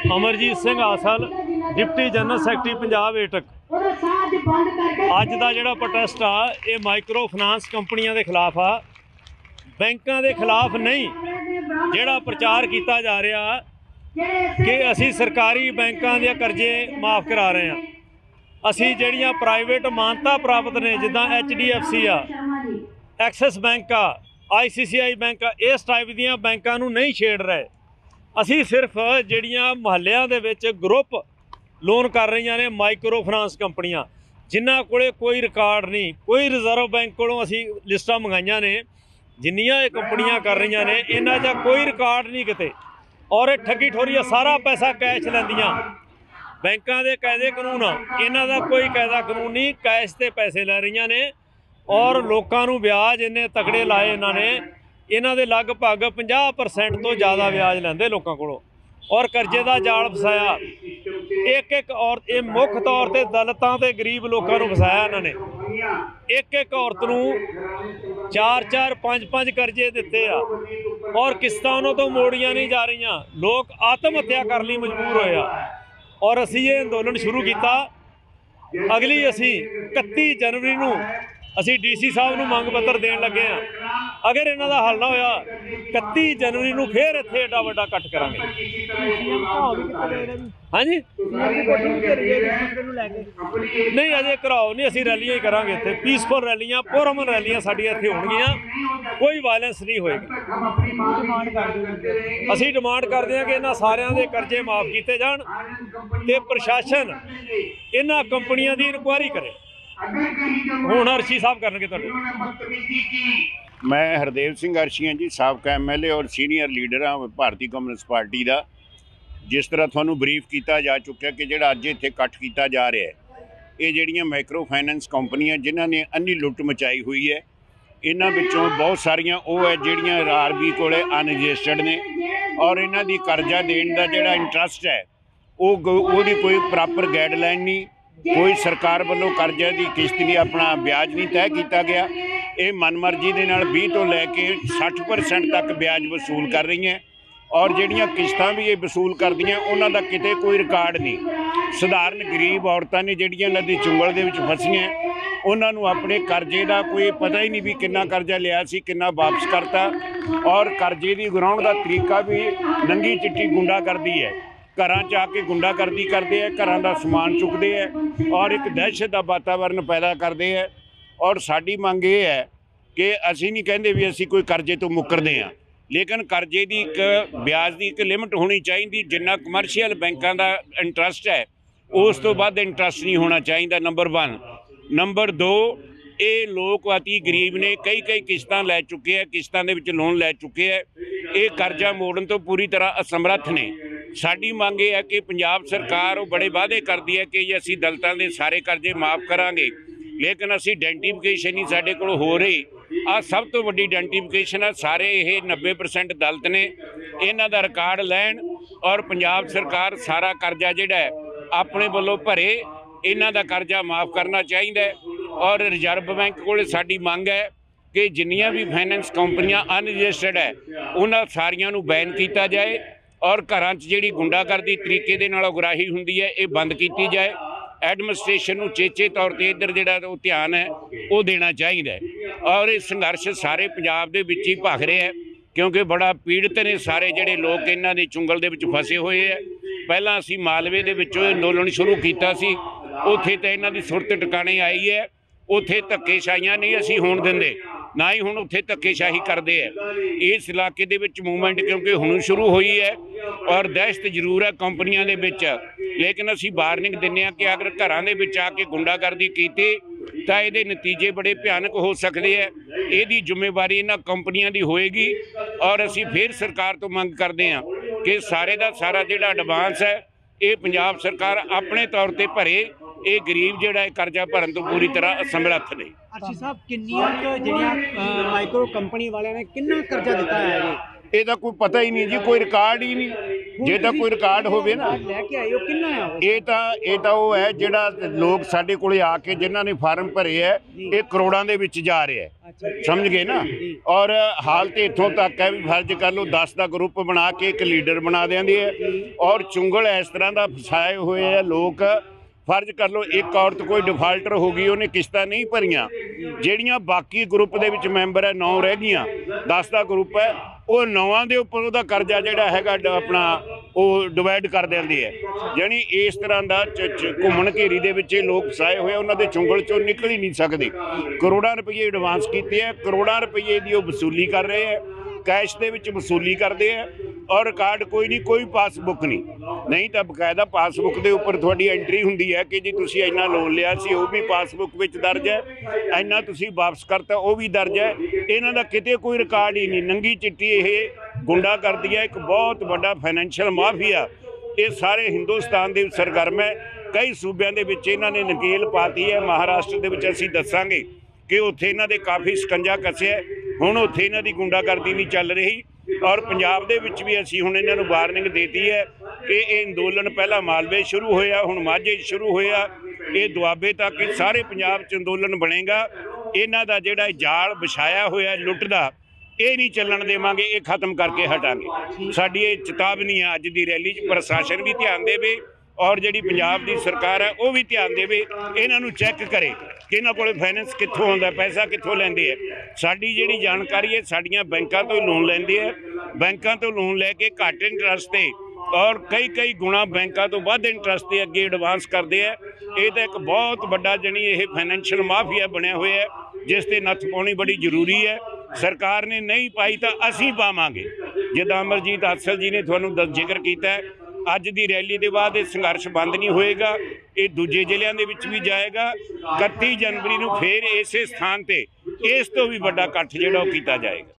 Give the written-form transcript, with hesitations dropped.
Amarjit Singh Aasal, deputy general secretary Punjab AITUC. अज का जोड़ा प्रोटेस्ट आ ये माइक्रो फाइनांस कंपनियों के खिलाफ आ, बैंकों के खिलाफ नहीं। जोड़ा प्रचार किया जा रहा कि असी सरकारी बैंकों के करजे माफ़ करा रहे हैं, असी जड़ियाँ प्राइवेट मानता प्राप्त ने जिदा HDFC आ, एक्सिस बैंक आ, ICICI बैंक आ, इस टाइप दियाँ बैंकों नूं नहीं छेड़ रहे। असी सिर्फ जड़ियाँ महल्लियां दे विच ग्रुप लोन कर रही ने माइक्रो फाइनांस कंपनियां जिन्हां कोले कोई रिकॉर्ड नहीं, कोई रिजर्व बैंक कोलों असी लिस्टां मंगाइयां ने, जिन्नियां ये कंपनियां कर रही ने इन्हां दा कोई रिकॉर्ड नहीं किते, और ये ठगी ठोरी सारा पैसा कैश लैंदियां। बैंकां दे कायदे कानून आ, इन्हां दा कोई कायदा कानून नहीं, कैश ते पैसे लै रही ने और लोकां नूं ब्याज इन्ने तगड़े लाए इन्हां ने, इन्हां दे लगभग 50% तो ज़्यादा ब्याज लैंदे लोकां कोलों और कर्जे का जाल फसाया। एक औरत, ये मुख तौर पर दलितां ते गरीब लोगों को फसाया इन्होंने। एक औरत नूं 4-4, 5-5 कर्जे दिते आ और किस्तां उन्हां तो मोड़ियां नहीं जा रही। लोग आत्म हत्या करने लई मजबूर होए आ और असी ये अंदोलन शुरू किया। अगली असी 31 जनवरी नूं असी DC साहब नूं मंग पत्र देण लगे हाँ। अगर इन्हां दा हल ना होया 31 जनवरी नूं फिर इत्थे एडा वड्डा इकट्ठ करांगे। हाँ जी, नहीं अजे घराओ नहीं, असी रैलियां ही करांगे इत्थे, पीसफुल रैलियां, पुरअमन रैलियां साडियां इत्थे होणगीआं, कोई वायलेंस नहीं होएगी। असी डिमांड करदे हां कि इन्हां सारियां दे कर्जे माफ़ कीते जाण ते प्रशासन इन्हां कंपनियां दी इनकुआरी करे। हुण अर्शी साहब करनगे तुहाडे। मैं हरदेव सिंह अर्शी हाँ जी, साबका MLA और सीनियर लीडर हाँ भारतीय कम्युनिस्ट पार्टी का। जिस तरह थानू ब्रीफ किया जा चुका कि जो अज इत्थे इकट्ठ किया जा रहा है, ये जड़ियाँ माइक्रो फाइनेंस कंपनियां जिन्हों ने अन्नी लुट मचाई हुई है, इन्हां विचों बहुत सारियां वो है जिहड़ियां RB कोले अनरजिस्टर्ड ने और इन्हां दी कर्जा देण दा जिहड़ा इंट्रस्ट है वो कोई प्रॉपर गाइडलाइन नहीं, कोई सरकार वालों कर्जे की किश्त नहीं, अपना ब्याज नहीं तय किया गया। ये मनमर्जी के नाल 20 तो लैके 60% तक ब्याज वसूल कर रही हैं और जिहड़ियां किश्तां भी ये वसूल करदियां उन्हां दा किते कोई रिकॉर्ड नहीं। सधारण गरीब औरतां ने जिहड़ियां इन्हां दी चुंगल दे विच फसीआं, उन्हां नूं अपने कर्जे का कोई पता ही नहीं भी कितना कर्जा लिया सी, कितना वापस करता, और कर्जे की गुराउण का तरीका भी नंगी चिट्टी गुंडागर्दी है। घरां च आके गुंडागर्दी करते हैं, घरां दा समान चुकते हैं और एक दहशत का वातावरण पैदा करते हैं। और साडी मंग ये है कि असी नहीं कहते भी असी कोई कर्जे तो मुकरदे हाँ, लेकिन कर्जे की एक ब्याज की एक लिमिट होनी चाहिए। जिन्ना कमर्शियल बैंकों का इंट्रस्ट है उस तो वध इंट्रस्ट नहीं होना चाहिए, नंबर 1। नंबर 2, ये लोग अति गरीब ने, कई किश्तां लै चुके हैं, किश्तां दे विच लोन लै चुके हैं, ये कर्जा मोड़न तो पूरी तरह असमर्थ ने। साडी मंग ये है कि पंजाब सरकार वो बड़े वादे करती है कि असी दलितां दे सारे कर्जे माफ़ करांगे, लेकिन असी आइडेंटिफिकेशन ही साडे कोल हो रही आ सब तो वड्डी आइडेंटिफिकेशन है। सारे ये 90% दलित ने, इन्हां दा रिकॉर्ड लैण और पंजाब सरकार सारा कर्जा जिहड़ा है अपने वालों भरे, इन्हां दा कर्जा माफ़ करना चाहिए। और रिजर्व बैंक कोल साडी मंग है कि जिन्नियां भी फाइनेंस कंपनियां अनरजिस्टर्ड है उन्हां सारियां नूं बैन किया जाए और घरां च जिहड़ी गुंडागर्दी तरीके दे नाल उगराही हुंदी है ये बंद की जाए। एडमिनिस्ट्रेशन नूं चेचे तौर पर इधर जिहड़ा ध्यान है वो देना चाहिए। और ये संघर्ष सारे पंजाब दे विच ही भख रहा है क्योंकि बड़ा पीड़ित ने सारे जिहड़े लोग इन्हां दे चुंगल दे विच फसे हुए है। पहलां असीं मालवे दे विचों अंदोलन शुरू किया सी, उत्थे तो इन्हां दी सुरत टिकाणे आई है, उत्थे धक्केशाहियां नहीं असीं होण दिंदे, ना ही हुण उत्थे धक्केशाही करते हैं। इस इलाके दे विच मूवमेंट क्योंकि हुण शुरू हुई है और दहशत जरूर है कंपनियां दे विच, लेकिन असीं वार्निंग दिंदे हां कि अगर घरां दे विच आके गुंडागर्दी कीती तां इहदे नतीजे बड़े भयानक हो सकते हैं। इहदी जिम्मेवारी इन्हां कंपनियां दी होएगी और असीं फिर सरकार तो मंग करदे हां कि सारे दा सारा जिहड़ा एडवांस है ये पंजाब सरकार अपने तौर पर भरे। ये गरीब जिहड़ा कर्जा भरन तो पूरी तरह असमर्थ ने। अर्शी साहब, किन्नियां जिहड़ियां माइक्रो कंपनी वाले ने किन्ना कर्जा दिता है? ਇਹਦਾ कोई पता ही नहीं जी, कोई रिकॉर्ड ही नहीं। ਜੇ ਤਾਂ ਕੋਈ ਰਿਕਾਰਡ ਹੋਵੇ ਨਾ, ਲੈ ਕੇ ਆਏ ਹੋ ਕਿੰਨਾ ਆ ਉਹ? ਇਹ ਤਾਂ ਉਹ ਹੈ ਜਿਹੜਾ ਲੋਕ ਸਾਡੇ ਕੋਲੇ ਆ ਕੇ ਜਿਨ੍ਹਾਂ ਨੇ ਫਾਰਮ ਭਰੇ ਹੈ, ਇਹ ਕਰੋੜਾਂ ਦੇ ਵਿੱਚ ਜਾ ਰਿਹਾ ਹੈ। ਅੱਛਾ ਜੀ। ਸਮਝ ਗਏ ਨਾ। ਔਰ ਹਾਲ ਤੇ ਇੱਥੋਂ ਤੱਕ ਹੈ ਵੀ ਫਰਜ਼ ਕਰ ਲਓ 10 ਦਾ ਗਰੁੱਪ ਬਣਾ ਕੇ ਇੱਕ ਲੀਡਰ ਬਣਾ ਦਿੰਦੇ ਹੈ, ਔਰ ਚੁੰਗਲ ਇਸ ਤਰ੍ਹਾਂ ਦਾ ਫਸਾਏ ਹੋਏ ਆ ਲੋਕ। ਫਰਜ਼ ਕਰ ਲਓ ਇੱਕ ਔਰਤ ਕੋਈ ਡਿਫਾਲਟਰ ਹੋ ਗਈ, ਉਹਨੇ ਕਿਸ਼ਤਾਂ ਨਹੀਂ ਭਰੀਆਂ, ਜਿਹੜੀਆਂ ਬਾਕੀ ਗਰੁੱਪ ਦੇ ਵਿੱਚ ਮੈਂਬਰ ਹੈ 9 ਰਹਿ ਗਈਆਂ, 10 ਦਾ ਗਰੁੱਪ ਹੈ, ਉਹ 9 ਦੇ ਉੱਪਰ ਉਹਦਾ ਕਰਜ਼ਾ ਜਿਹੜਾ ਹੈਗਾ ਆਪਣਾ ਉਹ ਡਿਵਾਈਡ ਕਰ ਦਿੰਦੇ ਹੈ। ਯਾਨੀ ਇਸ ਤਰ੍ਹਾਂ ਦਾ ਘੁੰਮਣ ਘੇਰੀ ਦੇ ਵਿੱਚ ਇਹ ਲੋਕ ਫਸਾਏ ਹੋਏ, ਉਹਨਾਂ ਦੇ ਚੁੰਗਲ ਚੋਂ ਨਿਕਲ ਹੀ ਨਹੀਂ ਸਕਦੇ। ਕਰੋੜਾਂ ਰੁਪਏ ਐਡਵਾਂਸ ਕੀਤੇ ਹੈ, ਕਰੋੜਾਂ ਰੁਪਏ ਦੀ ਉਹ ਵਸੂਲੀ ਕਰ ਰਹੇ ਹੈ, ਕੈਸ਼ ਦੇ ਵਿੱਚ ਵਸੂਲੀ ਕਰਦੇ ਹੈ, ਔਰ ਰਿਕਾਰਡ ਕੋਈ ਨਹੀਂ, ਕੋਈ ਪਾਸਬੁੱਕ ਨਹੀਂ ਤਾਂ ਬਕਾਇਦਾ ਪਾਸਬੁੱਕ ਦੇ ਉੱਪਰ ਤੁਹਾਡੀ ਐਂਟਰੀ ਹੁੰਦੀ ਹੈ ਕਿ ਜੀ ਤੁਸੀਂ ਇੰਨਾ ਲੋਨ ਲਿਆ ਸੀ, ਉਹ ਵੀ ਪਾਸਬੁੱਕ ਵਿੱਚ ਦਰਜ ਹੈ, ਇੰਨਾ ਤੁਸੀਂ ਵਾਪਸ ਕਰਤਾ ਉਹ ਵੀ ਦਰਜ ਹੈ। ਇਹਨਾਂ ਦਾ ਕਿਤੇ ਕੋਈ ਰਿਕਾਰਡ ਹੀ ਨਹੀਂ। ਨੰਗੀ ਚਿੱਟੀ ਇਹ ਗੁੰਡਾ ਕਰਦੀ ਹੈ, ਇੱਕ ਬਹੁਤ ਵੱਡਾ ਫਾਈਨੈਂਸ਼ੀਅਲ ਮਾਫੀਆ ਇਹ ਸਾਰੇ ਹਿੰਦੁਸਤਾਨ ਦੇ ਸਰਗਰਮ ਹੈ। ਕਈ ਸੂਬਿਆਂ ਦੇ ਵਿੱਚ ਇਹਨਾਂ ਨੇ ਨਕੇਲ ਪਾਤੀ ਹੈ। ਮਹਾਰਾਸ਼ਟਰ ਦੇ ਵਿੱਚ ਅਸੀਂ ਦੱਸਾਂਗੇ ਕਿ ਉੱਥੇ ਇਹਨਾਂ ਦੇ ਕਾਫੀ ਸਕੰਜਾ ਕੱਸਿਆ, ਹੁਣ ਉੱਥੇ ਇਹਨਾਂ ਦੀ ਗੁੰਡਾਗਰਦੀ ਨਹੀਂ ਚੱਲ ਰਹੀ। ਔਰ ਪੰਜਾਬ ਦੇ ਵਿੱਚ ਵੀ ਅਸੀਂ ਹੁਣ ਇਹਨਾਂ ਨੂੰ ਵਾਰਨਿੰਗ ਦੇਤੀ ਹੈ ਕਿ ਇਹ ਅੰਦੋਲਨ ਪਹਿਲਾਂ ਮਾਲਵੇ ਸ਼ੁਰੂ ਹੋਇਆ, ਹੁਣ ਮਾਝੇ ਸ਼ੁਰੂ ਹੋਇਆ, ਇਹ ਦੁਆਬੇ ਤੱਕ ਸਾਰੇ ਪੰਜਾਬ 'ਚ ਅੰਦੋਲਨ ਬਣੇਗਾ। ਇਹਨਾਂ ਦਾ ਜਿਹੜਾ ਜਾਲ ਵਿਛਾਇਆ ਹੋਇਆ ਲੁੱਟ ਦਾ, ਇਹ ਨਹੀਂ ਚੱਲਣ ਦੇਵਾਂਗੇ, ਇਹ ਖਤਮ ਕਰਕੇ ਹਟਾਂਗੇ। ਸਾਡੀ ਇਹ ਚੇਤਾਵਨੀ ਹੈ ਅੱਜ ਦੀ ਰੈਲੀ 'ਚ। ਪ੍ਰਸ਼ਾਸਨ ਵੀ ਧਿਆਨ ਦੇਵੇ ਔਰ ਜਿਹੜੀ ਪੰਜਾਬ ਦੀ ਸਰਕਾਰ ਹੈ ਉਹ ਵੀ ਧਿਆਨ ਦੇਵੇ, ਇਹਨਾਂ ਨੂੰ ਚੈੱਕ ਕਰੇ ਕਿ ਇਹਨਾਂ ਕੋਲ ਫਾਈਨੈਂਸ ਕਿੱਥੋਂ ਆਉਂਦਾ, ਪੈਸਾ ਕਿੱਥੋਂ ਲੈਂਦੇ ਹੈ। ਸਾਡੀ ਜਿਹੜੀ ਜਾਣਕਾਰੀ ਹੈ, ਸਾਡੀਆਂ ਬੈਂਕਾਂ ਤੋਂ ਹੀ ਲੋਨ ਲੈਂਦੇ ਹੈ, ਬੈਂਕਾਂ ਤੋਂ ਲੋਨ ਲੈ ਕੇ ਘੱਟ ਇੰਟਰਸਟ ਤੇ ਔਰ ਕਈ ਗੁਣਾ ਬੈਂਕਾਂ ਤੋਂ ਵੱਧ ਇੰਟਰਸਟ ਤੇ ਅੱਗੇ ਐਡਵਾਂਸ ਕਰਦੇ ਹੈ। ਇਹ ਤਾਂ ਇੱਕ ਬਹੁਤ ਵੱਡਾ ਜਿਹੜੀ ਇਹ ਫਾਈਨੈਂਸ਼ੀਅਲ ਮਾਫੀਆ ਬਣਿਆ ਹੋਇਆ ਹੈ, ਜਿਸ ਤੇ ਨੱਥ ਪਾਉਣੀ ਬੜੀ ਜ਼ਰੂਰੀ ਹੈ। ਸਰਕਾਰ ਨੇ ਨਹੀਂ ਪਾਈ ਤਾਂ ਅਸੀਂ ਪਾਵਾਂਗੇ। ਜਿੱਦਾਂ ਅਮਰਜੀਤ ਆਸਲ ਜੀ ਨੇ ਤੁਹਾਨੂੰ ਜ਼ਿਕਰ ਕੀਤਾ ਹੈ, ਅੱਜ ਦੀ ਰੈਲੀ ਦੇ ਬਾਅਦ ਇਹ ਸੰਘਰਸ਼ ਬੰਦ ਨਹੀਂ ਹੋਏਗਾ, ਇਹ ਦੂਜੇ ਜ਼ਿਲ੍ਹਿਆਂ ਦੇ ਵਿੱਚ ਵੀ ਜਾਏਗਾ। 31 ਜਨਵਰੀ ਨੂੰ ਫੇਰ ਇਸੇ ਸਥਾਨ ਤੇ ਇਸ ਤੋਂ ਵੀ ਵੱਡਾ ਇਕੱਠ ਜਿਹੜਾ ਉਹ ਕੀਤਾ ਜਾਏਗਾ।